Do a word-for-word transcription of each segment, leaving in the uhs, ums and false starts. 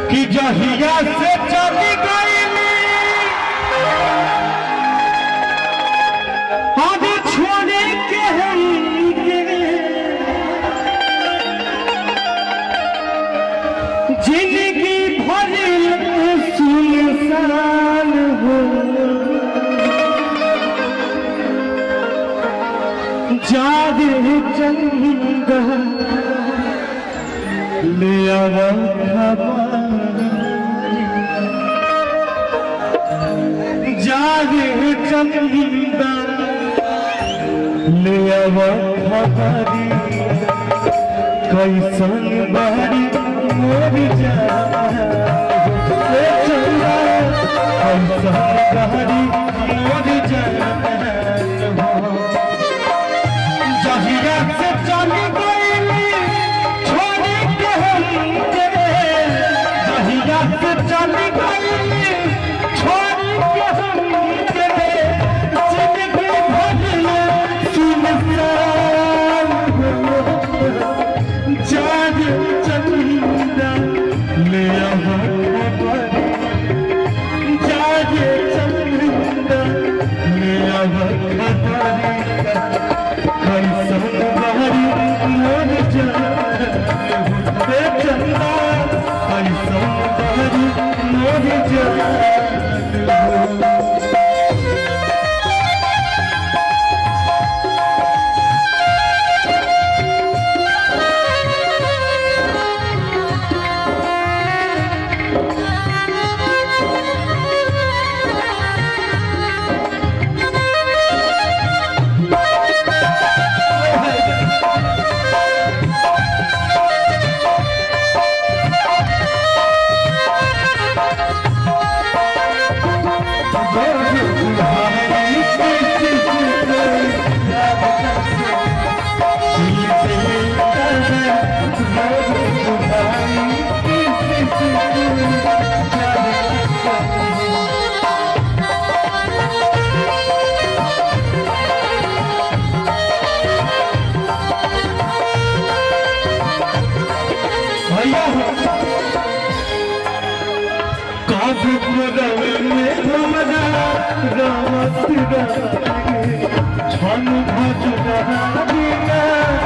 कि जहिया से चली गई आगे छोड़े के हम जिंदगी भरी सुनसान हो जादे चंदा ले आवा जादे चंदा ले आवा खबरी कैसन बारी मोरी जान चंदा कैसन बारी मोरी जान जहिया से चली गई छोड़ के हमके जहिया से चली गई छोड़ के हमके जिंदगी भर सुनसान जान चंदा ले आवा खबरी जान चंदा ले आवा खबरी कैसन बारी मोर जान चंदा कैसन बारी मोर जान छन भजना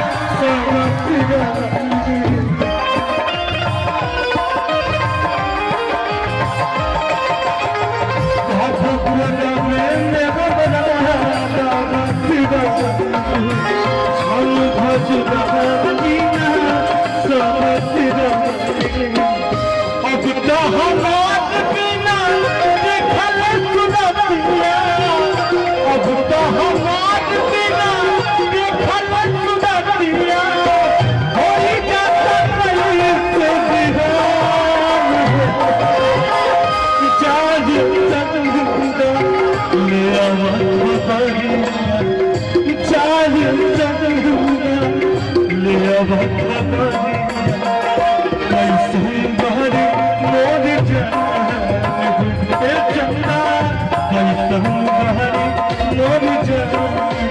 अब तो हमार बिना देखल सुनतिया अब तो हमार बिना देखल सुनतिया होई जाता कहीं से दीवान जान चंदा ले आवा खबरी जान चंदा ले आवा खबरी कैसे बारी मोर जान चंदा कैसन बारी मोर जान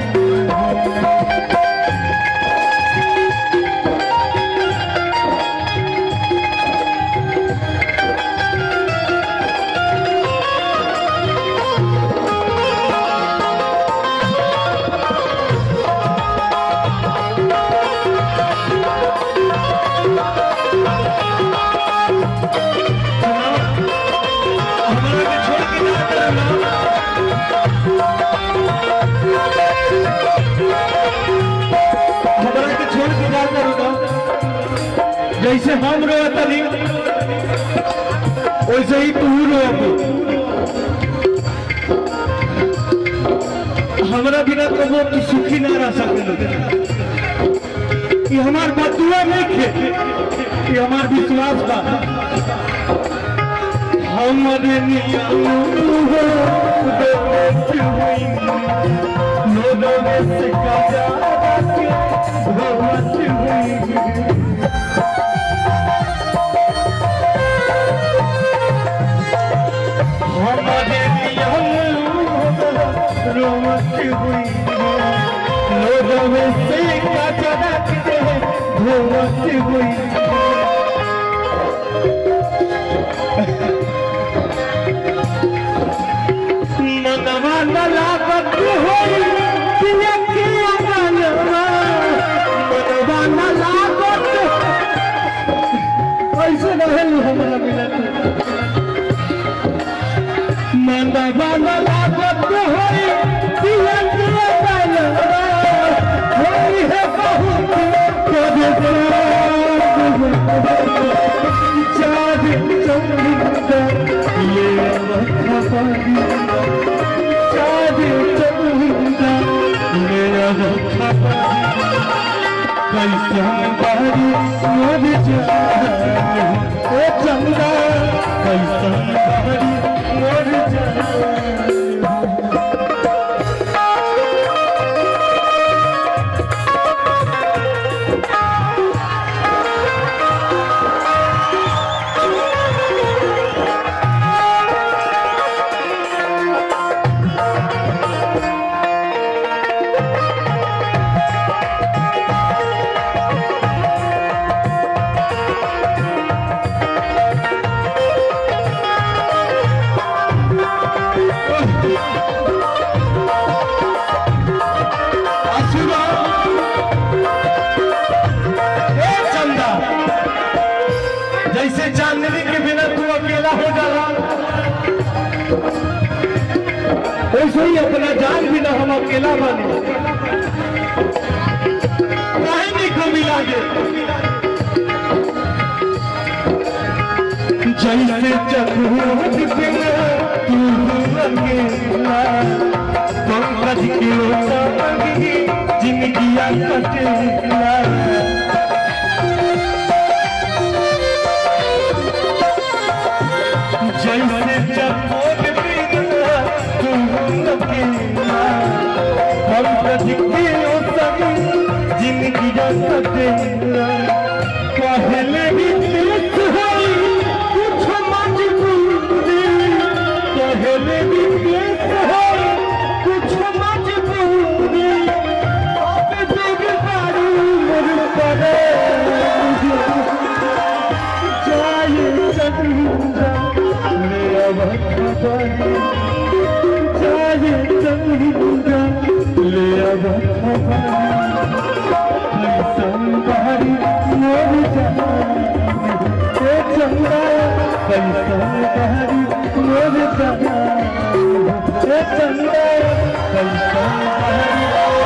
जैसे हम रोतनी वैसे ही तू रो हमारा बिना कबो तू सुखी ना रह सके ये हमार बतुआ नहीं खे ये हमार विश्वास बा हमारे नियम हो से काजा भगवत हुई हमारे नियम रोमत हुई लोगों से काजा भगवत हुई वाला लागत होई दिया दिया वाला होई है बहुत करे चाँद चंदा ले रखा पानी चाँद चंदा ले रखा पानी कैसन बारी मोर जान ओ चंदा कैसन बारी मोर जान जैसे चांदनी के बिना तू अकेला हो जाला वैसे ही अपना जान बिना हम अकेला बने काहे नहीं कमी लागे जैसे चकोर बिना तू अकेला पंकज के संगी जिंदगिया कटेला जैसे चकोर बिना तू अकेला पंकज के संगी जिंदगिया कटेला पहले भी देश होई कुछ मजबूरी पहले भी देश होई कुछ मजबूरी अब देख पारू मोर परे जाए चंदा ले अब खबर जाए चंदा ले अब खबर कैसन बारी मोर जान ए चंदा कैसन बारी मोर जान ए चंदा कैसन बारी